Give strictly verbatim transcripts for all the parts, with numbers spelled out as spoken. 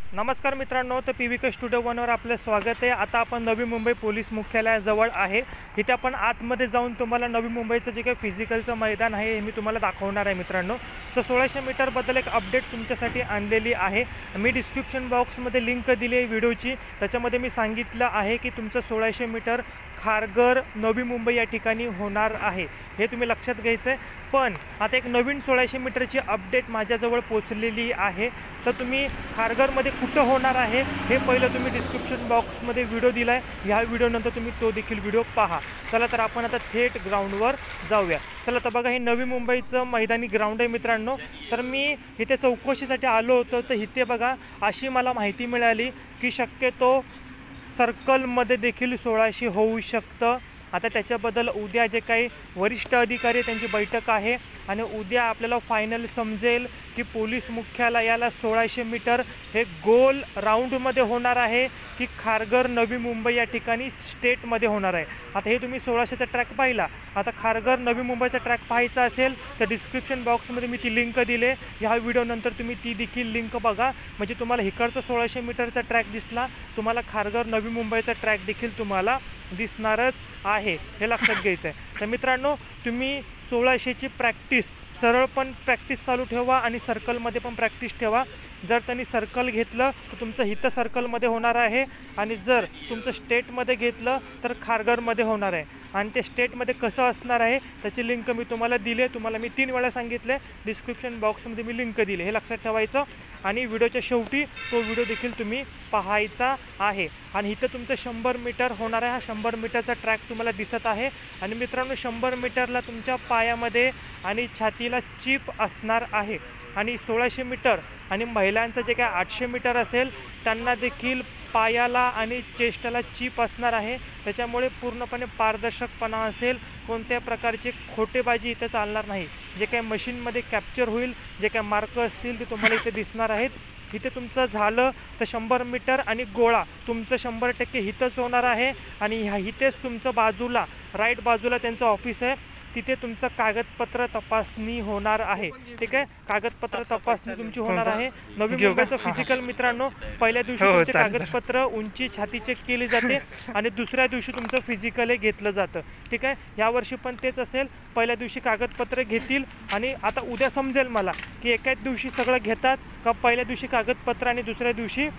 नमस्कार मित्रांनो, तर पी व्ही के स्टुडिओ वनवर आपलं स्वागत आहे। आता आपण नवी मुंबई पोलीस मुख्यालयाजवळ आहे। इथे आपण आतमध्ये जाऊन तुम्हाला नवी मुंबईचं जे काही फिजिकलचं मैदान आहे हे मी तुम्हाला दाखवणार आहे मित्रांनो। तर सोळाशे मीटरबद्दल एक अपडेट तुमच्यासाठी आणलेली आहे। मी डिस्क्रिप्शन बॉक्समध्ये लिंक दिली आहे व्हिडिओची, त्याच्यामध्ये मी सांगितलं आहे की तुमचं सोळाशे मीटर खारघर नवी मुंबई या ठिकाणी होणार आहे, हे तुम्ही लक्षात घ्यायचं आहे। पण आता एक नवीन सोळाशे मीटरची अपडेट माझ्याजवळ पोचलेली आहे। तर तुम्ही खारघरमध्ये कुठं होणार आहे हे पहिलं तुम्ही डिस्क्रिप्शन बॉक्समध्ये व्हिडिओ दिला आहे, ह्या व्हिडिओनंतर तुम्ही तो देखील व्हिडिओ पहा। चला तर आपण आता थेट ग्राउंडवर जाऊया। चला तर बघा, हे नवी मुंबईचं मैदानी ग्राउंड आहे मित्रांनो। तर मी इथे चौकशीसाठी आलो होतो, तर इथे बघा अशी मला माहिती मिळाली की शक्यतो सर्कलमध्ये देखील सोळाशे होऊ शकतं। आता त्याच्याबद्दल उद्या जे काही वरिष्ठ अधिकारी त्यांची बैठक आहे आणि उद्या आपल्याला फायनल समजेल की पोलीस मुख्यालयाला सोळाशे मीटर हे गोल राऊंडमध्ये होणार आहे की खारघर नवी मुंबई या ठिकाणी स्टेटमध्ये होणार आहे। आता हे तुम्ही सोळाशेचा ट्रॅक पाहिला, आता खारघर नवी मुंबईचा ट्रॅक पाहायचा असेल तर डिस्क्रिप्शन बॉक्समध्ये मी ती लिंक दिले, ह्या व्हिडिओनंतर तुम्ही ती देखील लिंक बघा, म्हणजे तुम्हाला इकडचा सोळाशे मीटरचा ट्रॅक दिसला, तुम्हाला खारघर नवी मुंबईचा ट्रॅक देखील तुम्हाला दिसणारच आहे, हे लक्षात घ्यायचं आहे। तर मित्रांनो, तुम्ही सोळाशेची प्रॅक्टिस सरळ पण प्रॅक्टिस चालू ठेवा आणि सर्कलमध्ये पण प्रॅक्टिस ठेवा। जर त्यांनी सर्कल घेतलं तर तुमचं हितं सर्कलमध्ये होणार आहे आणि जर तुमचं स्टेटमध्ये घेतलं तर खारघरमध्ये होणार आहे। आणि ते स्टेटमध्ये कसं असणार आहे त्याची लिंक मी तुम्हाला दिली आहे, तुम्हाला मी तीन वेळा सांगितले, डिस्क्रिप्शन बॉक्समध्ये मी लिंक दिली, हे लक्षात ठेवायचं। आणि व्हिडिओच्या शेवटी तो व्हिडिओ देखील तुम्ही पाहायचा आहे। आणि इथं तुमचं शंभर मीटर होणार आहे, हा शंभर मीटरचा ट्रॅक तुम्हाला दिसत आहे। आणि मित्रांनो, शंभर मीटरला तुमच्या पायामध्ये आणि छातीला चिप असणार आहे। आणि सोळाशे मीटर आणि महिलांचं जे काय आठशे मीटर असेल त्यांना देखील पायाला आणि चेस्टला चिप असणार आहे, त्याच्यामुळे पूर्णपणे पारदर्शकपणा असेल, कोणत्या प्रकारची खोटेबाजी इथे चालणार नाही। जे काही मशीनमध्ये कॅप्चर होईल, जे काही मार्क असतील ते तुम्हाला इथे दिसणार आहेत। इथे तुमचं झालं तर शंभर मीटर आणि गोळा तुमचं शंभर टक्के हितच होणार आहे। आणि ह्या हितेच तुमचं बाजूला राईट बाजूला त्यांचं ऑफिस आहे, तिथे तुमचं कागदपत्र तपासणी होणार आहे, ठीक आहे। कागदपत्र तपासणी तुमची होणार आहे। नवी मुंबईचं फिजिकल मित्रांनो, पहिल्या दिवशी तुमचे कागदपत्र उंची छाती चेक केली जाते आणि दुसऱ्या दिवशी तुमचं फिजिकल हे घेतलं जातं, ठीक आहे। यावर्षी पण तेच असेल, पहिल्या दिवशी कागदपत्र घेतील आणि आता उद्या समजेल मला की एकाच दिवशी सगळं घेतात का पहिल्या दिवशी कागदपत्र आणि दुसऱ्या दिवशी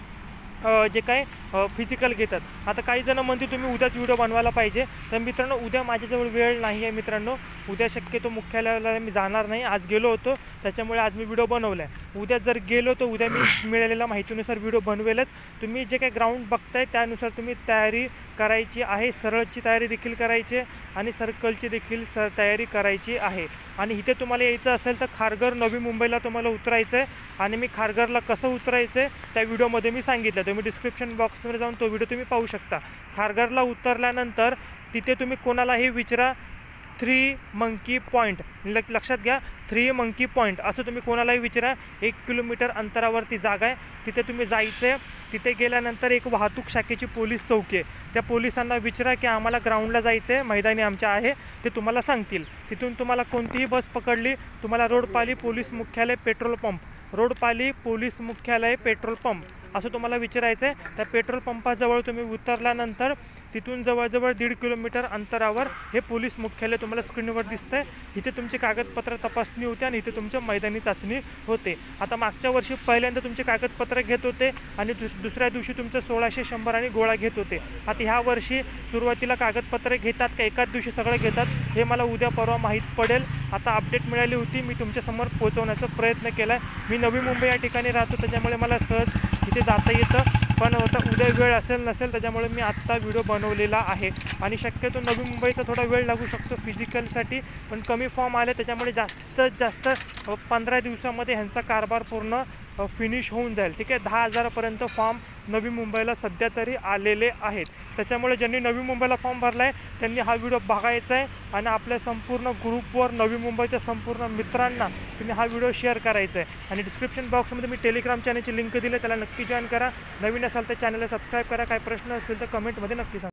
जे काय फिजिकल घेतात। आता काही जण म्हणते तुम्ही उद्याच व्हिडिओ बनवायला पाहिजे, तर मित्रांनो उद्या माझ्याजवळ वेळ नाही आहे मित्रांनो। उद्या शक्यतो मुख्यालयाला मी जाणार नाही, आज गेलो होतो त्याच्यामुळे आज मी व्हिडिओ बनवला आहे। उद्या जर गेलो तर उद्या मी मिळालेल्या माहितीनुसार व्हिडिओ बनवेलच। तुम्ही जे काही ग्राउंड बघताय त्यानुसार तुम्ही तयारी करायची आहे, सरळची तयारी देखील करायची आहे आणि सर्कलची देखील सर तयारी करायची आहे। आणि इथे तुम्हाला यायचं असेल तर खारघर नवी मुंबईला तुम्हाला उतरायचं आहे आणि मी खारघरला कसं उतरायचं आहे त्या व्हिडिओमध्ये मी सांगितलं, तुम्ही डिस्क्रिप्शन बॉक्समध्ये जाऊन तो व्हिडिओ तुम्ही पाहू शकता। खारघरला उतरल्यानंतर तिथे तुम्ही कोणालाही विचारा, थ्री मंकी पॉईंट लक्षात घ्या, थ्री मंकी पॉईंट असं तुम्ही कोणालाही विचारा, एक किलोमीटर अंतरावरती जागा आहे, तिथे तुम्ही जायचं आहे। तिथे गेल्यानंतर एक वाहतूक शाखेची पोलीस चौकी आहे, त्या पोलिसांना विचारा की आम्हाला ग्राउंडला जायचं आहे, मैदानी आमच्या आहे, ते तुम्हाला सांगतील। तिथून तुम्हाला कोणतीही बस पकडली, तुम्हाला रोडपाली पोलीस मुख्यालय पेट्रोल पंप, रोडपाली पोलीस मुख्यालय पेट्रोल पंप असं तुम्हाला विचारायचं आहे। त्या पेट्रोल पंपाजवळ तुम्ही उतरल्यानंतर तिथून जवळजवळ दीड किलोमीटर अंतरावर हे पोलीस मुख्यालय तुम्हाला स्क्रीनवर दिसतं आहे। इथे तुमची कागदपत्र तपासणी होते आणि इथे तुमच्या मैदानी चाचणी होते। आता मागच्या वर्षी पहिल्यांदा तुमचे कागदपत्र घेत होते आणि दुस दुसऱ्या दिवशी तुमचं सोळाशे शंभर आणि गोळा घेत होते। आता ह्या वर्षी सुरुवातीला कागदपत्र घेतात का एकाच दिवशी सगळं घेतात हे मला उद्या परवा माहीत पडेल। आता अपडेट मिळाली होती, मी तुमच्यासमोर पोहोचवण्याचा प्रयत्न केला आहे। मी नवी मुंबई या ठिकाणी राहतो त्याच्यामुळे मला सहज इथे जाता येतं, पण आता उद्या वेळ असेल नसेल त्याच्यामुळे मी आत्ता व्हिडिओ बनवलेला आहे। आणि शक्यतो नवी मुंबईचा थोडा वेळ लागू शकतो फिजिकलसाठी, पण कमी फॉर्म आले त्याच्यामुळे जास्तीत जास्त पंधरा दिवसामध्ये ह्यांचा कारभार पूर्ण फिनिश होऊन जाईल, ठीक आहे। दहा हजारापर्यंत फॉर्म नवी मुंबईला सध्या तरी आलेले आहेत, त्याच्यामुळे ज्यांनी नवी मुंबईला फॉर्म भरला आहे त्यांनी हा व्हिडिओ बघायचा आहे आणि आपल्या संपूर्ण ग्रुपवर नवी मुंबईच्या संपूर्ण मित्रांना तुम्ही हा व्हिडिओ शेअर करायचा आहे। आणि डिस्क्रिप्शन बॉक्समध्ये मी टेलिग्राम चॅनलची लिंक दिली, त्याला नक्की जॉईन करा। नवीन असाल तर चॅनलला सबस्क्राईब करा। काय प्रश्न असतील तर कमेंटमध्ये नक्की सांगा।